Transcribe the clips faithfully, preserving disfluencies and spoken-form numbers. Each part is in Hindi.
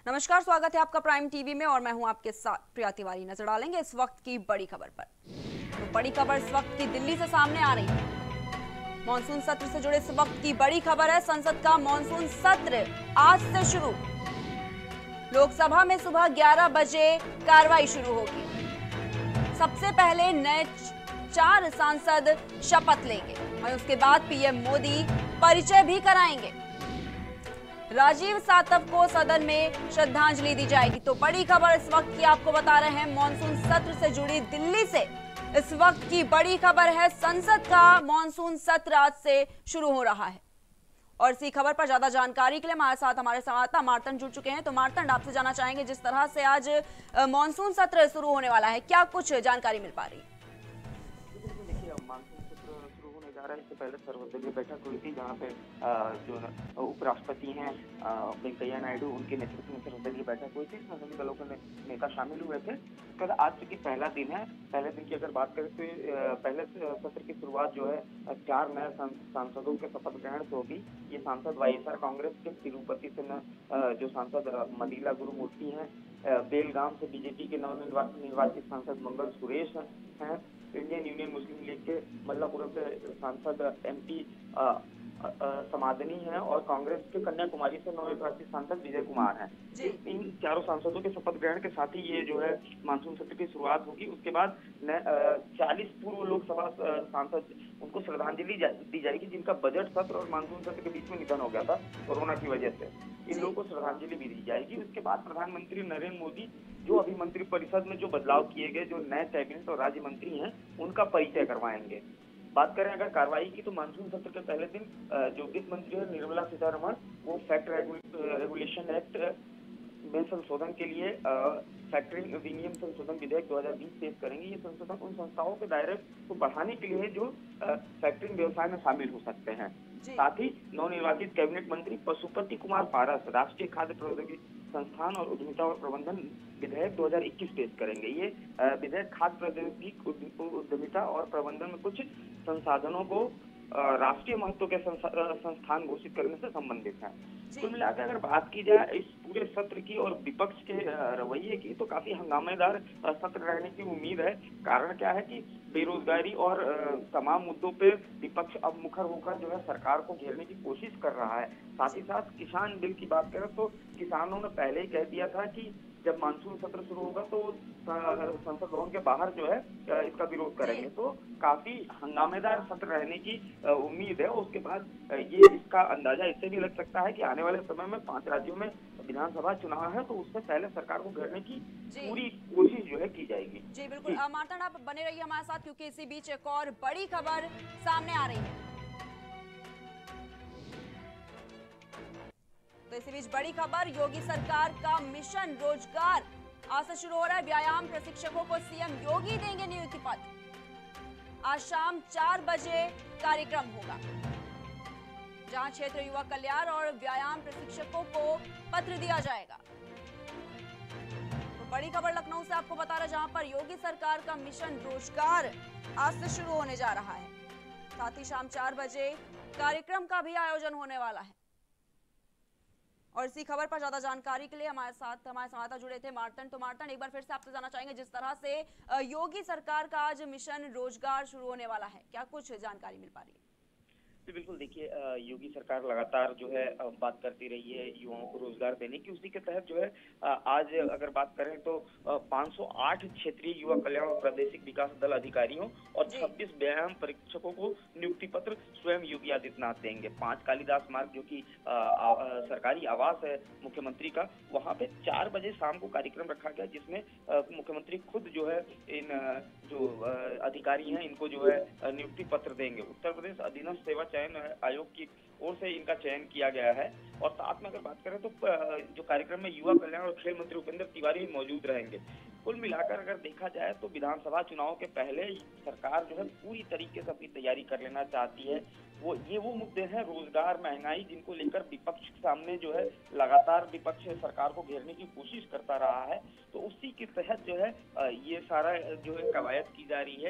नमस्कार, स्वागत है आपका प्राइम टीवी में और मैं हूं आपके साथ प्रिया तिवारी। नजर डालेंगे इस वक्त की बड़ी खबर पर। तो बड़ी खबर इस वक्त की दिल्ली से सामने आ रही है। मॉनसून सत्र से जुड़े इस वक्त की बड़ी खबर है। संसद का मॉनसून सत्र आज से शुरू। लोकसभा में सुबह ग्यारह बजे कार्रवाई शुरू होगी। सबसे पहले नए चार सांसद शपथ लेंगे और उसके बाद पीएम मोदी परिचय भी कराएंगे। राजीव सातव को सदन में श्रद्धांजलि दी जाएगी। तो बड़ी खबर इस वक्त की आपको बता रहे हैं, मॉनसून सत्र से जुड़ी दिल्ली से इस वक्त की बड़ी खबर है। संसद का मॉनसून सत्र आज से शुरू हो रहा है और इसी खबर पर ज्यादा जानकारी के लिए हमारे साथ हमारे संवाददाता मार्तंड जुड़ चुके हैं। तो मार्तंड, आपसे जानना चाहेंगे, जिस तरह से आज मॉनसून सत्र शुरू होने वाला है, क्या कुछ जानकारी मिल पा रही है? इससे पहले सर्वदलीय बैठक हुई थी जहाँ पे जो उपराष्ट्रपति हैं वेंकैया नायडू, उनके नेतृत्व में सर्वदलीय बैठक हुई थी। इसमें सभी दलों के नेता शामिल हुए थे। इसके बाद आज चूंकि पहला दिन है, पहले दिन की अगर बात करें तो पहले सत्र की शुरुआत जो है चार नए सांसदों के शपथ ग्रहण से होगी। ये सांसद वाईएसआर कांग्रेस के तिरुपति से जो सांसद मनीला गुरुमूर्ति हैं, बेलगाम से बीजेपी के नवनिर्वाचित सांसद मंगल सुरेश हैं, इंडियन यूनियन मुस्लिम लीग के मल्लापुरम से सांसद एमपी समादनी हैं और कांग्रेस के कन्याकुमारी से नवनिर्वाचित सांसद विजय कुमार हैं। इन चारों सांसदों के शपथ ग्रहण के साथ ही ये जो है मानसून सत्र की शुरुआत होगी। उसके बाद चालीस पूर्व लोकसभा सांसद, उनको श्रद्धांजलि दी जाएगी जिनका बजट सत्र और मानसून सत्र के बीच में निधन हो गया था कोरोना की वजह से। इन लोगों को श्रद्धांजलि भी दी जाएगी। उसके बाद प्रधानमंत्री नरेंद्र मोदी जो अभी मंत्रिपरिषद में जो बदलाव किए गए, जो नए कैबिनेट और राज्य मंत्री हैं, उनका परिचय करवाएंगे। बात करें अगर कार्रवाई की, तो मानसून सत्र के पहले दिन जो वित्त मंत्री है निर्मला सीतारमण, वो फैक्ट रेगुलेशन एक्ट में संशोधन के लिए फैक्टरिंग अधिनियम संशोधन विधेयक दो हज़ार बीस पेश करेंगे। ये संशोधन उन संस्थाओं के दायरे को बढ़ाने के लिए जो फैक्टरिंग व्यवसाय में शामिल हो सकते हैं। साथ ही नवनिर्वाचित कैबिनेट मंत्री पशुपति कुमार पारस राष्ट्रीय खाद्य प्रौद्योगिकी संस्थान और उद्यमिता और प्रबंधन विधेयक दो हज़ार इक्कीस पेश करेंगे। ये विधेयक खाद्य प्रौद्योगिकी उद्यमिता और प्रबंधन में कुछ संसाधनों को राष्ट्रीय महत्व के संस्थान घोषित करने से संबंधित है। कुल मिलाकर अगर बात की जाए इस पूरे सत्र की और विपक्ष के रवैये की, तो काफी हंगामेदार सत्र रहने की उम्मीद है। कारण क्या है कि बेरोजगारी और तमाम मुद्दों पे विपक्ष अब मुखर होकर जो है सरकार को घेरने की कोशिश कर रहा है। साथ ही साथ किसान बिल की बात करें तो किसानों ने पहले ही कह दिया था कि जब मानसून सत्र शुरू होगा तो संसद भवन के बाहर जो है इसका विरोध करेंगे। तो काफी हंगामेदार सत्र रहने की उम्मीद है। उसके बाद ये इसका अंदाजा इससे भी लग सकता है कि आने वाले समय में पांच राज्यों में विधानसभा चुनाव है, तो उससे पहले सरकार को घेरने की पूरी कोशिश जो है की जाएगी। जी बिल्कुल, मार्तंड आप बने रहिए हमारे साथ, क्योंकि इसी बीच एक और बड़ी खबर सामने आ रही है। तो इसी बीच बड़ी खबर, योगी सरकार का मिशन रोजगार आज से शुरू हो रहा है। व्यायाम प्रशिक्षकों को सीएम योगी देंगे नियुक्ति पत्र। आज शाम चार बजे कार्यक्रम होगा, जहां क्षेत्र युवा कल्याण और व्यायाम प्रशिक्षकों को पत्र दिया जाएगा। तो बड़ी खबर लखनऊ से आपको बता रहे, जहां पर योगी सरकार का मिशन रोजगार आज से शुरू होने जा रहा है। साथ ही शाम चार बजे कार्यक्रम का भी आयोजन होने वाला है। और इसी खबर पर ज्यादा जानकारी के लिए हमारे साथ हमारे संवाददाता जुड़े थे मार्तंड। तो मार्तंड, एक बार फिर से आपसे जानना चाहेंगे, जिस तरह से योगी सरकार का आज मिशन रोजगार शुरू होने वाला है, क्या कुछ जानकारी मिल पा रही है? बिल्कुल, देखिए योगी सरकार लगातार जो है बात करती रही है युवाओं को रोजगार देने की। उसी के तहत जो है आज अगर बात करें तो पाँच सौ आठ क्षेत्रीय युवा कल्याण और प्रादेशिक विकास दल अधिकारियों और छब्बीस व्यायाम परीक्षकों को नियुक्ति पत्र स्वयं योगी आदित्यनाथ देंगे। पांच कालिदास मार्ग, जो कि सरकारी आवास है मुख्यमंत्री का, वहां पे चार बजे शाम को कार्यक्रम रखा गया, जिसमें मुख्यमंत्री खुद जो है इन जो अधिकारी हैं इनको जो है नियुक्ति पत्र देंगे। उत्तर प्रदेश अधीनस्थ सेवा चयन आयोग की ओर से इनका चयन किया गया है। और साथ में अगर बात करें तो जो कार्यक्रम में युवा कल्याण और खेल मंत्री उपेंद्र तिवारी मौजूद रहेंगे। कुल मिलाकर अगर देखा जाए तो विधानसभा चुनाव के पहले सरकार जो है पूरी तरीके से अपनी तैयारी कर लेना चाहती है। वो ये वो मुद्दे हैं, रोजगार, महंगाई, जिनको लेकर विपक्ष के सामने जो है लगातार विपक्ष सरकार को घेरने की कोशिश करता रहा है। तो उसी के तहत जो है ये सारा जो है कवायद की जा रही है कि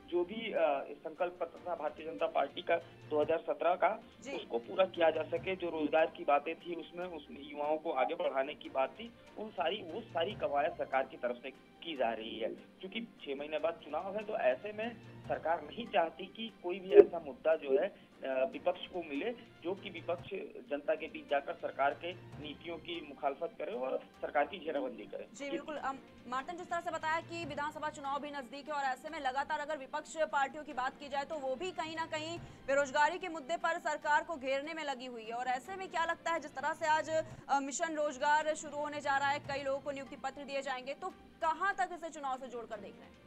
जो भी अ, संकल्प पत्र था भारतीय जनता पार्टी का दो हज़ार सत्रह का, उसको पूरा किया जा सके। जो रोजगार की बातें थी उसमें उसमें युवाओं को आगे बढ़ाने की बात थी, उन सारी वो सारी कवायद सरकार की तरफ से की जा रही है। क्योंकि छह महीने बाद चुनाव है, तो ऐसे में सरकार नहीं चाहती कि कोई भी ऐसा मुद्दा जो है विपक्ष को मिले जो कि विपक्ष जनता के बीच जाकर सरकार के नीतियों की मुखालफत करे और सरकार की घेराबंदी करे। जी बिल्कुल। मार्तन, जिस तरह से बताया कि विधानसभा चुनाव भी नजदीक है और ऐसे में लगातार अगर विपक्ष पार्टियों की बात की जाए तो वो भी कहीं ना कहीं बेरोजगारी के मुद्दे पर सरकार को घेरने में लगी हुई है। और ऐसे में क्या लगता है, जिस तरह से आज मिशन रोजगार शुरू होने जा रहा है, कई लोगों को नियुक्ति पत्र दिए जाएंगे, तो कहाँ तक इसे चुनाव से जोड़कर देख रहे हैं?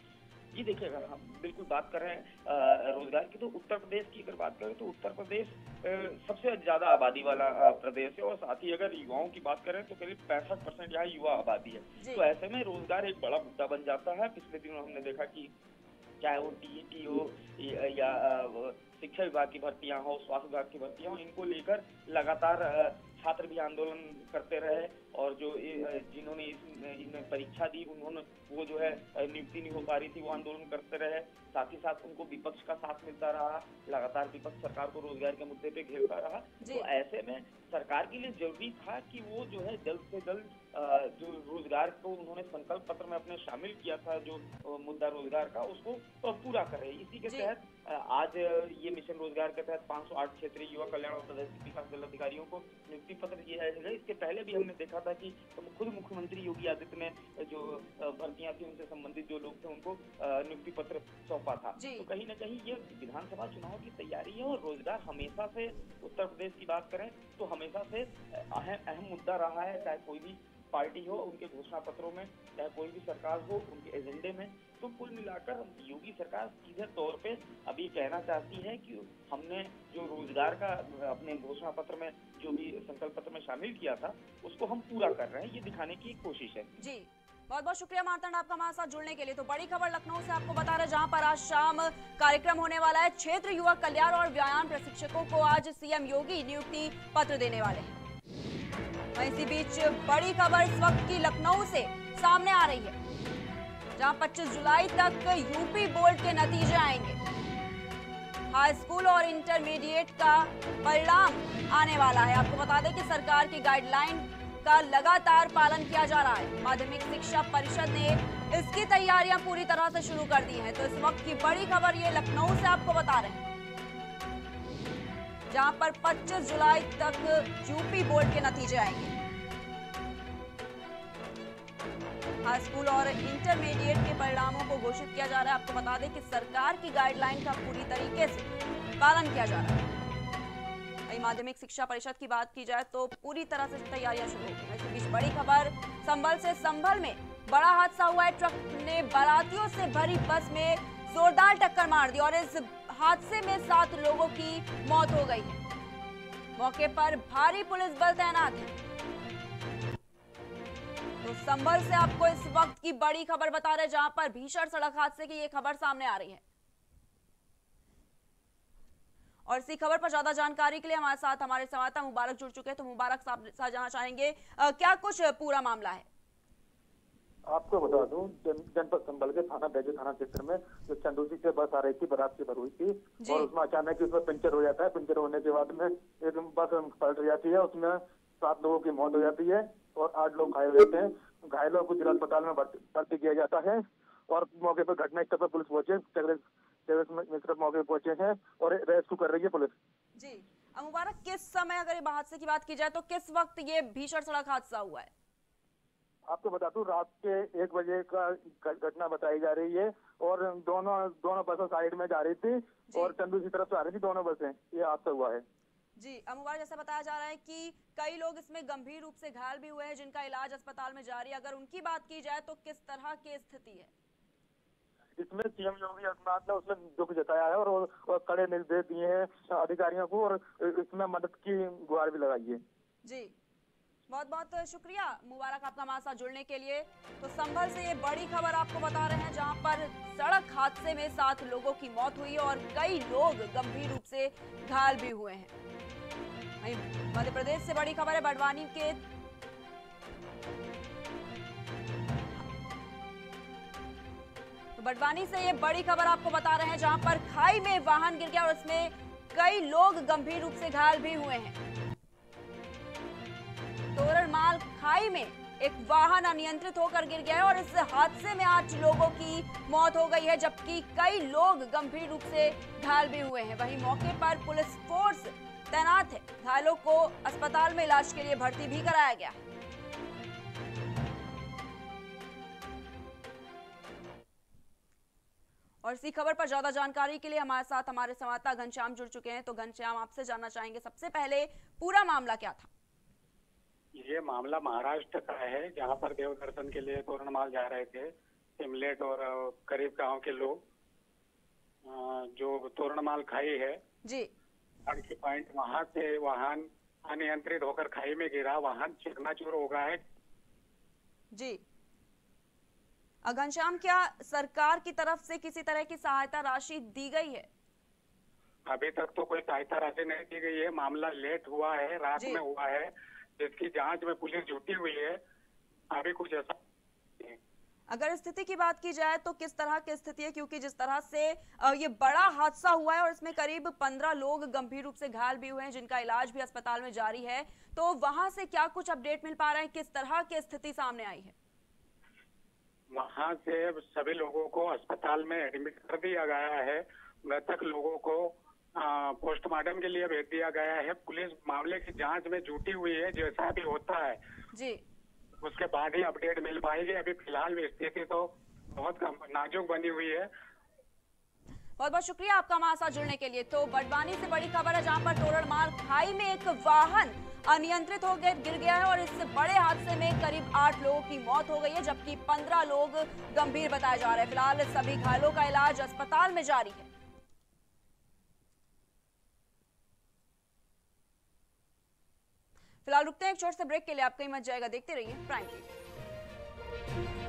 जी देखिए, अगर हम बिल्कुल बात कर रहे हैं रोजगार की, तो उत्तर प्रदेश की अगर बात करें तो उत्तर प्रदेश सबसे ज्यादा आबादी वाला प्रदेश है। और साथ ही अगर युवाओं की बात करें तो करीब पैंसठ परसेंट यहाँ युवा आबादी है। तो ऐसे में रोजगार एक बड़ा मुद्दा बन जाता है। पिछले दिनों हमने देखा कि चाहे वो टीईटी हो या शिक्षा विभाग की भर्तियां हो, स्वास्थ्य विभाग की भर्तियां हो, इनको लेकर लगातार छात्र भी आंदोलन करते रहे। और जो जिन्होंने इनमें परीक्षा दी उन्होंने वो जो है नियुक्ति नहीं हो पा रही थी, वो आंदोलन करते रहे। साथ ही साथ उनको विपक्ष का साथ मिलता रहा, लगातार विपक्ष सरकार को रोजगार के मुद्दे पे घेरता रहा। तो ऐसे में सरकार के लिए जरूरी था कि वो जो है जल्द से जल्द जो रोजगार को उन्होंने संकल्प पत्र में अपने शामिल किया था, जो मुद्दा रोजगार का, उसको पूरा करे। इसी के तहत आज ये मिशन रोजगार के तहत पाँच सौ आठ क्षेत्रीय युवा कल्याण और प्रदेश विकास दल अधिकारियों को नियुक्ति पत्र दिए जाएंगे। इसके पहले भी हमने देखा था कि खुद मुख्यमंत्री योगी आदित्य ने जो भर्तियां थी उनसे संबंधित जो लोग थे उनको नियुक्ति पत्र सौंपा था। तो कहीं ना कहीं ये विधानसभा चुनाव की तैयारी है। और रोजगार हमेशा से उत्तर प्रदेश की बात करें तो हमेशा से अहम अहम मुद्दा रहा है, चाहे कोई भी पार्टी हो, उनके घोषणा पत्रों में, चाहे कोई भी सरकार हो, उनके एजेंडे में। तो कुल मिलाकर योगी सरकार सीधे तौर पे अभी कहना चाहती है कि हमने जो रोजगार का अपने घोषणा पत्र में जो भी संकल्प पत्र में शामिल किया था उसको हम पूरा कर रहे हैं, ये दिखाने की कोशिश है। जी बहुत बहुत शुक्रिया मार्तंड आपका हमारे साथ जुड़ने के लिए। तो बड़ी खबर लखनऊ से आपको बता रहे, जहां पर आज शाम कार्यक्रम होने वाला है। क्षेत्र युवा कल्याण और व्यायाम प्रशिक्षकों को आज सीएम योगी नियुक्ति पत्र देने वाले हैं। इसी बीच बड़ी खबर इस वक्त की लखनऊ से सामने आ रही है, जहां पच्चीस जुलाई तक यूपी बोर्ड के नतीजे आएंगे। हाई स्कूल और इंटरमीडिएट का परिणाम आने वाला है। आपको बता दें कि सरकार की गाइडलाइन का लगातार पालन किया जा रहा है। माध्यमिक शिक्षा परिषद ने इसकी तैयारियां पूरी तरह से शुरू कर दी हैं। तो इस वक्त की बड़ी खबर ये लखनऊ से आपको बता रहे हैं, जहां पर पच्चीस जुलाई तक यूपी बोर्ड के नतीजे आएंगे। हाई स्कूल और इंटरमीडिएट के परिणामों को घोषित किया जा रहा है। आपको बता दें कि सरकार की गाइडलाइन का पूरी तरीके से पालन किया जा रहा है। माध्यमिक शिक्षा परिषद की बात की जाए तो पूरी तरह से तैयारियां शुरू हो गई। इस बीच बड़ी खबर संभल से, संभल में बड़ा हादसा हुआ है। ट्रक ने बारातियों से भरी बस में जोरदार टक्कर मार दी और इस हादसे में सात लोगों की मौत हो गई है। मौके पर भारी पुलिस बल तैनात है। तो संभल से आपको इस वक्त की बड़ी खबर बता रहे, जहां पर भीषण सड़क हादसे की ये खबर सामने आ रही है। और इसी खबर पर ज्यादा जानकारी के लिए हमारे साथ हमारे संवाददाता मुबारक जुड़ चुके हैं। तो मुबारक साहब जानना चाहेंगे आ, क्या कुछ पूरा मामला है? आपको बता दूं, जनपद संभल के थाना बैजू थाना क्षेत्र में जो चंदूसी से बस आ रही थी, बारात से भर हुई थी, और उसमें अचानक उसमें पंचर हो जाता है। पंचर होने के बाद में एक बस पलट जाती है, उसमें सात लोगों की मौत हो जाती है और आठ लोग घायल होते हैं। घायलों को जिला अस्पताल में भर्ती किया जाता है। और मौके पर घटना स्थल पर पुलिस पहुंचे, मित्र मौके पहुंचे हैं और रेस्क्यू कर रही है पुलिस। जी मुबारक, किस समय, अगर ये हादसे की बात की जाए तो किस वक्त ये भीषण सड़क हादसा हुआ है? आपको बता दूं, रात के एक बजे का घटना बताई जा रही है और दोनों दोनों बसें साइड में जा रही थी और चंदू की तरफ से आ रही थी दोनों बसें। ये हादसा हुआ है। जी मुबारक, जैसा बताया जा रहा है कि कई लोग इसमें गंभीर रूप से घायल भी हुए हैं, जिनका इलाज अस्पताल में जारी है। अगर उनकी बात की जाए तो किस तरह की स्थिति है? इसमें सीएम योगी आदित्यनाथ ने उसमें दुख जताया है और, और कड़े निर्देश दिए हैं अधिकारियों को और इसमें मदद की गुहार भी लगाई है। जी बहुत बहुत शुक्रिया मुबारक आपका हमारे साथ जुड़ने के लिए। तो संभल से ये बड़ी खबर आपको बता रहे हैं, जहां पर सड़क हादसे में सात लोगों की मौत हुई और कई लोग गंभीर रूप से घायल भी हुए हैं। मध्य प्रदेश से बड़ी खबर है, बड़वानी के तो बड़वानी से ये बड़ी खबर आपको बता रहे हैं, जहां पर खाई में वाहन गिर गया और इसमें कई लोग गंभीर रूप से घायल भी हुए हैं। तोरणमाल खाई में एक वाहन अनियंत्रित होकर गिर गया है और इस हादसे में आठ लोगों की मौत हो गई है, जबकि कई लोग गंभीर रूप से घायल भी हुए हैं। वहीं मौके पर पुलिस फोर्स तैनात है। घायलों को अस्पताल में इलाज के लिए भर्ती भी कराया गया है। और इसी खबर पर ज्यादा जानकारी के लिए हमारे साथ हमारे संवाददाता घनश्याम जुड़ चुके हैं। तो घनश्याम, आपसे जानना चाहेंगे सबसे पहले पूरा मामला क्या था? ये मामला महाराष्ट्र का है, जहां पर देव दर्शन के लिए तोरणमाल जा रहे थे सिमलेट और करीब गांव के लोग। जो तोरणमाल खाई है जी, की पॉइंट, वहां से वाहन अनियंत्रित होकर खाई में गिरा, वाहन चकनाचूर हो गया है। जी घनश्याम, क्या सरकार की तरफ से किसी तरह की सहायता राशि दी गई है? अभी तक तो कोई सहायता राशि नहीं दी गई है। मामला लेट हुआ है, रात में हुआ है, जिसकी जांच में पुलिस जुटी हुई है। अभी कुछ ऐसा अगर स्थिति की बात की जाए तो किस तरह की स्थिति है? क्योंकि जिस तरह से ये बड़ा हादसा हुआ है और इसमें करीब पंद्रह लोग गंभीर रूप से घायल भी हुए हैं, जिनका इलाज भी अस्पताल में जारी है, तो वहां से क्या कुछ अपडेट मिल पा रहे हैं? किस तरह की स्थिति सामने आई है? वहां से सभी लोगों को अस्पताल में एडमिट कर दिया गया है। मृतक लोगों को पोस्टमार्टम के लिए भेज दिया गया है। पुलिस मामले की जांच में जुटी हुई है। जैसा भी होता है जी, उसके बाद ही अपडेट मिल पाएगी। अभी फिलहाल स्थिति तो बहुत नाजुक बनी हुई है। बहुत बहुत शुक्रिया आपका हमारे साथ जुड़ने के लिए। तो बड़वानी से बड़ी खबर है, जहां पर तोरणमाल खाई में एक वाहन अनियंत्रित होकर गिर गया है और इस बड़े हादसे में करीब आठ लोगों की मौत हो गई है, जबकि पंद्रह लोग गंभीर बताए जा रहे हैं। फिलहाल सभी घायलों का इलाज अस्पताल में जारी है। फिलहाल रुकते हैं एक छोटे से ब्रेक के लिए। आप कहीं मत जाएगा, देखते रहिए प्राइम टीवी।